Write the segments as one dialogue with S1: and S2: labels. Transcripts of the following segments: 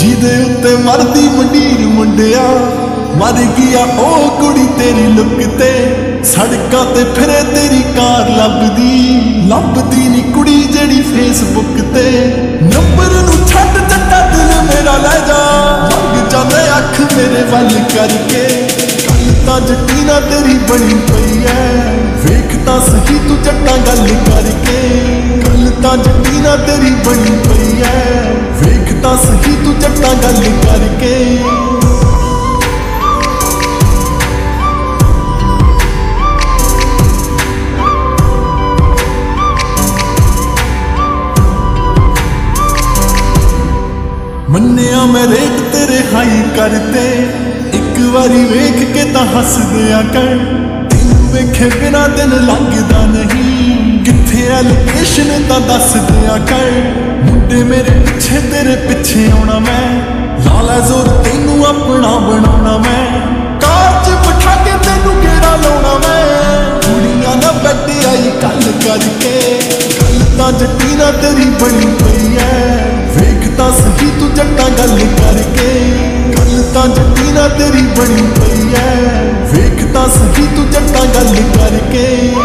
S1: ਜਿਹਦੇ ਉੱਤੇ ਮਰਦੀ ਮੰਡੀਰ ਮੁੰਡਿਆ ਮਰ ਗਿਆ ਉਹ ਕੁੜੀ ਤੇਰੀ ਲੁੱਕ ਤੇ। ਸੜਕਾਂ ਤੇ ਫਿਰੇ ਤੇਰੀ ਕਾਰ ਲੱਭਦੀ ਨੀ ਕੁੜੀ ਜਿਹੜੀ ਫੇਸਬੁੱਕ ਤੇ। ਨੰਬਰ ਨੂੰ ਛੱਡ ਜੱਟਾ ਦਿਲ ਮੇਰਾ ਲੈ ਜਾ, ਲੰਘ ਜਾਂਦੇ ਅੱਖ ਮੇਰੇ ਵੱਲ ਕਰਕੇ। ਗੱਲ ਤਾਂ ਜੱਟੀ ਨਾਲ ਤੇਰੀ ਬਣੀ ਪਈ ਐ, ਵੇਖ ਤਾਂ ਸਹੀ ਤੂੰ ਜੱਟਾਂ ਗੱਲ ਕਰਕੇ। ਗੱਲ ਤਾਂ ਜੱਟੀ ਨਾਲ ਤੇਰੀ ਬਣੀ ਪਈ ਐ, ਵੇਖ ਤਾਂ ਸਹੀ ਤੂੰ ਜੱਟਾਂ ਗੱਲ ਕਰਕੇ। ਮੰਨਿਆ ਮੈਂ ਰੇਟ ਤੇਰੇ ਹਾਈ ਕਰਤੇ, ਇੱਕ ਵਾਰੀ ਵੇਖ ਕੇ ਤਾਂ ਹੱਸ ਦਿਆ ਕਰ। ਤੈਨੂੰ ਵੇਖੇ ਬਿਨਾ ਦਿਨ ਲੰਘਦਾ ਨਹੀਂ, ਕਿੱਥੇ ਐ ਲੋਕੇਸ਼ਨ ਤਾਂ ਦੱਸ ਦਿਆ ਕਰ। ਮੁੰਡੇ ਮੇਰੇ ਪਿੱਛੇ ਤੇਰੇ ਪਿੱਛੇ ਆਉਣਾ ਮੈਂ, ਲਾ ਲੈ ਜ਼ੋਰ ਤੈਨੂੰ ਆਪਣਾ ਬਣਾਉਣਾ ਮੈਂ। ਕਾਰ 'ਚ ਬਿਠਾ ਕੇ ਤੈਨੂੰ ਗੇੜਾ ਲਾਉਣਾ ਮੈਂ, ਕੁੜੀਆਂ ਨਾ ਬੈਠ ਆਈ ਗੱਲ ਕਰਕੇ। ਗੱਲ ਤਾਂ ਜੱਟੀ ਨਾਲ ਤੇਰੀ ਬਣੀ ਪਈ ਐ, ਵੇਖ ਤਾਂ ਸਹੀ ਤੂੰ ਜੱਟਾਂ ਗੱਲ ਕਰਕੇ। ਗੱਲ ਤਾਂ ਜੱਟੀ ਨਾਲ ਤੇਰੀ ਬਣੀ ਪਈ ਐ, ਵੇਖ ਤਾਂ ਸਹੀ ਤੂੰ ਜੱਟਾਂ ਗੱਲ ਕਰਕੇ।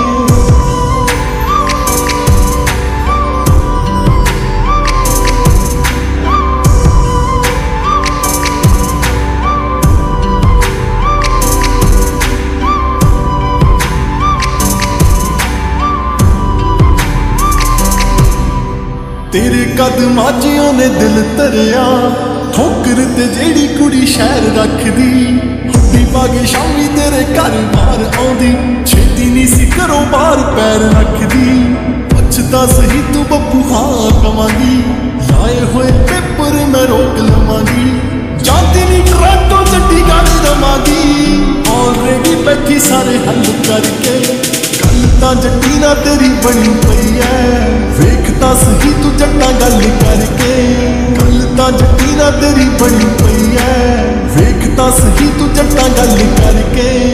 S1: ਤੇਰੇ ਕਦਮਾਂ 'ਚ ਉਹਨੇ ਦਿਲ ਧਰਿਆ, ਠੋਕਰ ਤੇ ਜਿਹੜੀ ਕੁੜੀ ਸ਼ਹਿਰ ਰੱਖਦੀ। ਹੁੱਡੀ ਪਾ ਕੇ ਸ਼ਾਮੀ ਤੇਰੇ ਘਰ ਬਾਹਰ ਆਉਂਦੀ, ਛੇਤੀ ਨਹੀਂ ਸੀ ਘਰੋਂ ਬਾਹਰ ਪੈਰ ਰੱਖਦੀ। ਪੁੱਛਦਾ ਸਹੀ ਤੂੰ ਬੱਬੂ ਹਾਂ ਕਵਾਂਗੀ, ਲਾਏ ਹੋਏ ਪੇਪਰ ਮੈਂ ਰੋਕ ਲਵਾਂਗੀ। ਜਾਂਦੀ ਨਹੀਂ ਟਰੈਕਟਰ ਜੱਟੀ ਗਾੜੀ ਦਵਾਂਗੀ, ਆਲਰੇਡੀ ਬੈਠੀ ਸਾਰੇ ਹੱਲ ਕਰਕੇ। ਗੱਲ ਤਾਂ ਜੱਟੀ ਨਾਲ ਤੇਰੀ ਬਣੀ ਪਈ ਐ, ਵੇਖ ਤਾਂ ਸਹੀ ਤੂੰ ਜੱਟਾਂ ਗੱਲ ਕਰਕੇ। ਗੱਲ ਤਾਂ ਜੱਟੀ ਨਾਲ ਤੇਰੀ ਬਣੀ ਪਈ ਐ, ਵੇਖ ਤਾਂ ਸਹੀ ਤੂੰ ਜੱਟਾਂ ਗੱਲ ਕਰਕੇ।